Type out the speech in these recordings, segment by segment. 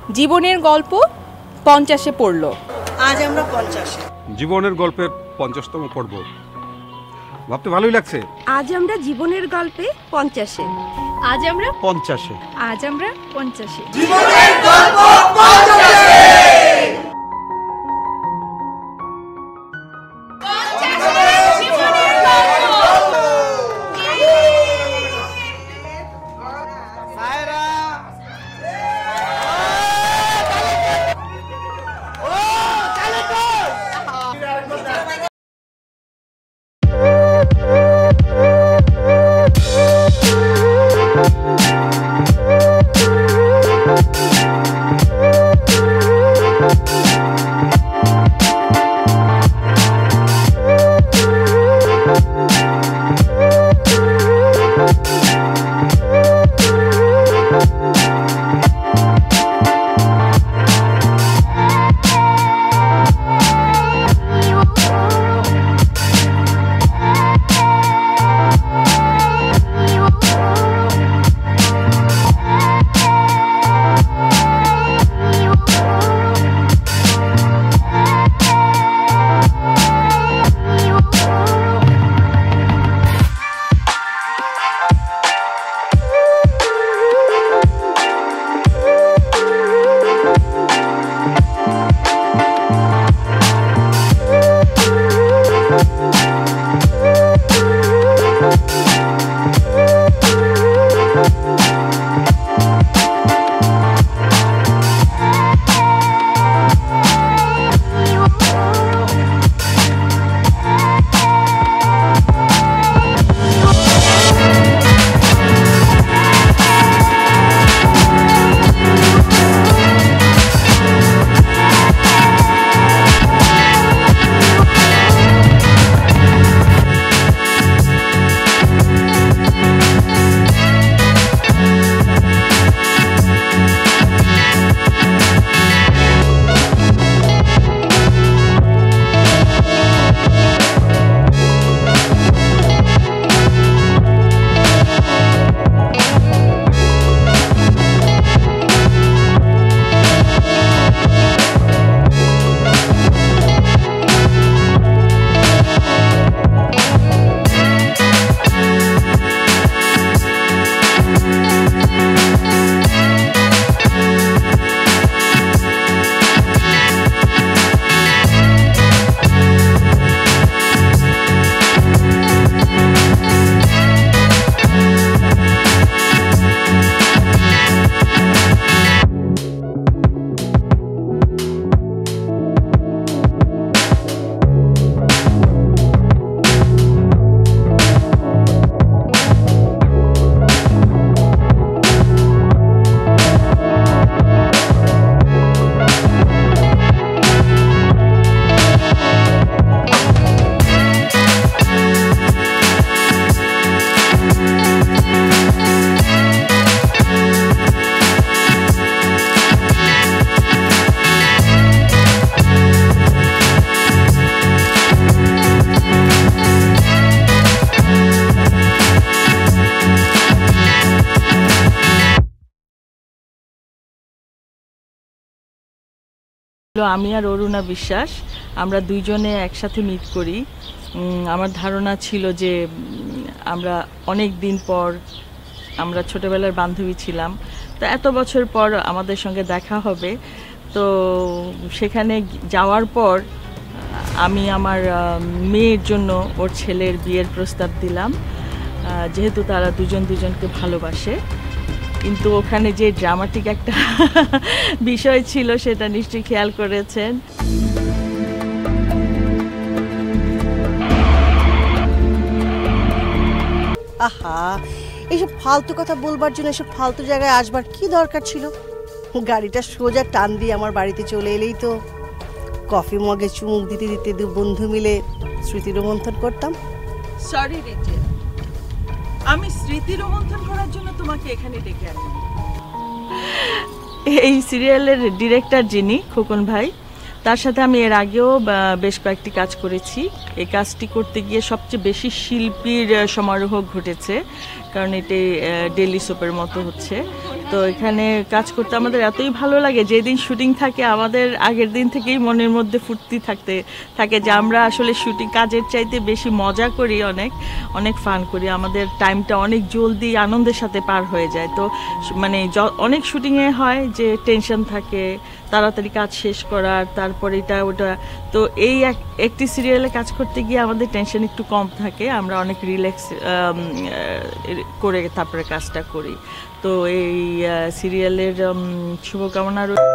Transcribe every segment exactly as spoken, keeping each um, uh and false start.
জীবনের গল্প পঞ্চাশে পড়ল। আজ আমরা পঞ্চাশে। জীবনের গল্পের পঞ্চাশতম পর্ব, ভাবতে ভালোই লাগছে। আজ আমরা জীবনের গল্পে পঞ্চাশে। আজ আমরা পঞ্চাশে। আজ আমরা পঞ্চাশে। জীবনের গল্প পঞ্চাশে। আমি আর অরুণা বিশ্বাস, আমরা দুইজনে একসাথে মিট করি। আমার ধারণা ছিল যে আমরা অনেক দিন পর, আমরা ছোটবেলার বান্ধবী ছিলাম, তো এত বছর পর আমাদের সঙ্গে দেখা হবে। তো সেখানে যাওয়ার পর আমি আমার মেয়ের জন্য ওর ছেলের বিয়ের প্রস্তাব দিলাম, যেহেতু তারা দুজন দুজনকে ভালোবাসে। কিন্তু ওখানে যে ড্রামাটিক একটা বিষয় ছিল সেটা নিশ্চয়ই খেয়াল করেছেন। আহা, এইসব ফালতু কথা বলবার জন্য এসব ফালতু জায়গায় আসবার কি দরকার ছিল? গাড়িটা সোজা টান দিয়ে আমার বাড়িতে চলে এলেই তো কফি মগে চুমুক দিতে দিতে দু বন্ধু মিলে স্মৃতি রোমন্থন করতাম। সরি রেচেল, আমি স্মৃতি রোমন্থন করার জন্য তোমাকে এখানে ডেকে আনি। এই সিরিয়ালের ডিরেক্টর যিনি খোকন ভাই, তার সাথে আমি এর আগেও বেশ কয়েকটি কাজ করেছি। এই কাজটি করতে গিয়ে সবচেয়ে বেশি শিল্পীর সমারোহ ঘটেছে, কারণ এটি ডেইলি সোপের মতো হচ্ছে। তো এখানে কাজ করতে আমাদের এতই ভালো লাগে, যেদিন শুটিং থাকে আমাদের আগের দিন থেকেই মনের মধ্যে ফুর্তি থাকতে থাকে যে আমরা আসলে শুটিং কাজের চাইতে বেশি মজা করি, অনেক অনেক ফান করি, আমাদের টাইমটা অনেক জলদি আনন্দের সাথে পার হয়ে যায়। তো মানে অনেক শুটিংয়ে হয় যে টেনশন থাকে, তাড়াতাড়ি কাজ শেষ করার, তারপর এটা ওটা। তো এই একটি সিরিয়ালে কাজ করতে গিয়ে আমাদের টেনশন একটু কম থাকে, আমরা অনেক রিল্যাক্স করে তারপরে কাজটা করি। তো এই সিরিয়ালের শুভকামনা রইল।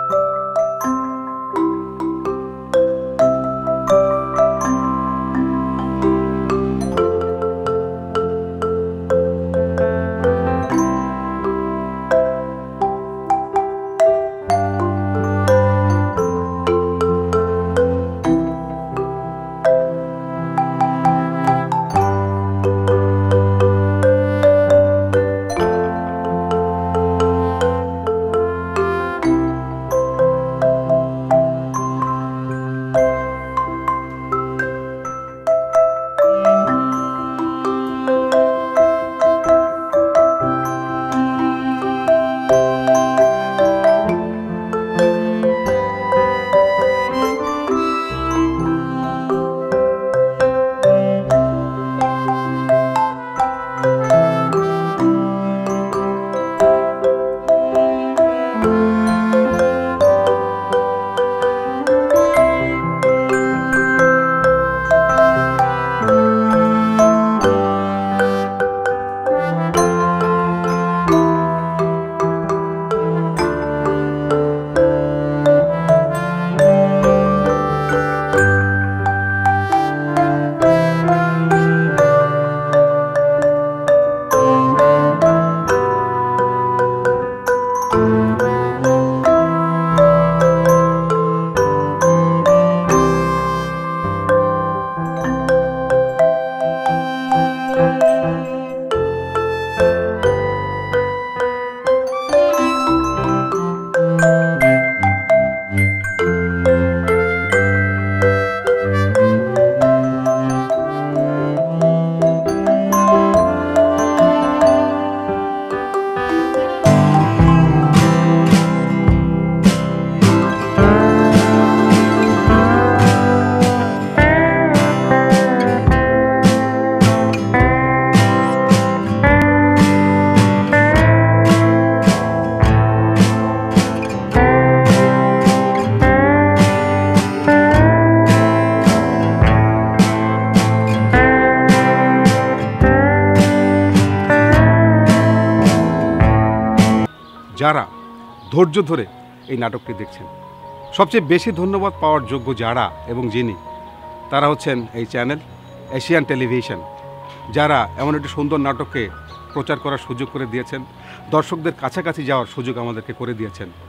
যারা ধৈর্য ধরে এই নাটকটি দেখছেন, সবচেয়ে বেশি ধন্যবাদ পাওয়ার যোগ্য যারা এবং যিনি, তারা হচ্ছেন এই চ্যানেল এশিয়ান টেলিভিশন, যারা এমন একটি সুন্দর নাটককে প্রচার করার সুযোগ করে দিয়েছেন, দর্শকদের কাছাকাছি যাওয়ার সুযোগ আমাদেরকে করে দিয়েছেন।